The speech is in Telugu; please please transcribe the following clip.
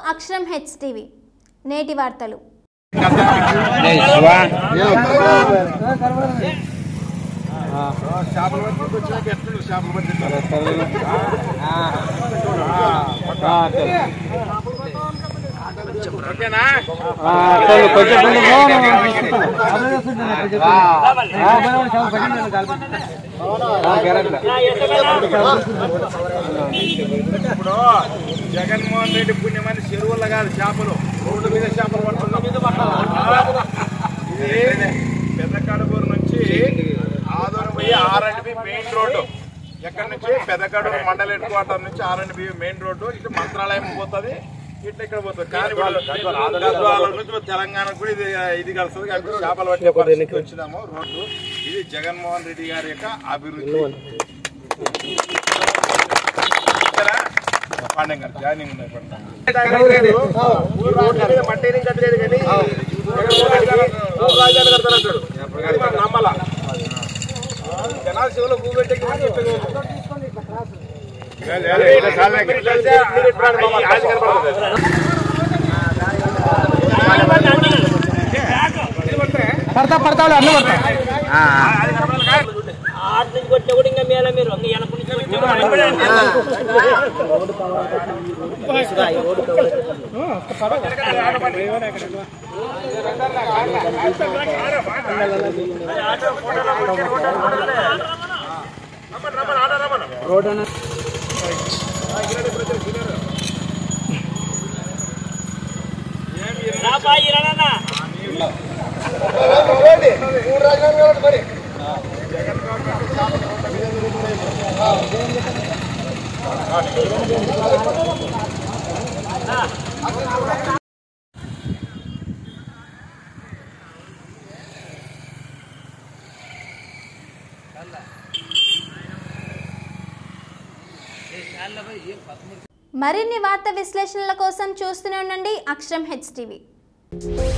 అక్షరం హెచ్టీవీ నేటి వార్తలు. ఇప్పుడు జగన్మోహన్ రెడ్డి పుణ్యమని చెరువుల కాదు చేపలు రోడ్డు మీద చేపలు పడుతున్నాం. ఇది పెద్దకడుపూరు నుంచి ఆదోని పోయి ఆర్ఎండ్బి మెయిన్ రోడ్డు, ఎక్కడి నుంచి పెద్దకడుపూరు మండల హెడ్ క్వార్టర్ నుంచి ఆర్ఎండ్బి మెయిన్ రోడ్డు, ఇటు మంత్రాలయం పోతుంది, ఇట్లా ఇక్కడ పోతుంది. కానీ నుంచి తెలంగాణకు కూడా ఇది కలుస్తుంది. చేపలు పట్టే వచ్చినాము రోడ్డు. ఇది జగన్మోహన్ రెడ్డి గారి యొక్క అభివృద్ధి. జాయినింగ్ మట్టేని కట్టలేదు కానీ రాజధాని కడతానంటాడు. నమ్మలా జనాల శివులో భూ పెట్టే పడతా పడతాడు అన్న పడతాయి కొట్టిన కూడా ఇంకా మేళ మీరు రోడ్ మరిన్ని వార్తా విశ్లేషణల కోసం చూస్తూనే ఉండండి అక్షరం హెచ్టీవీ.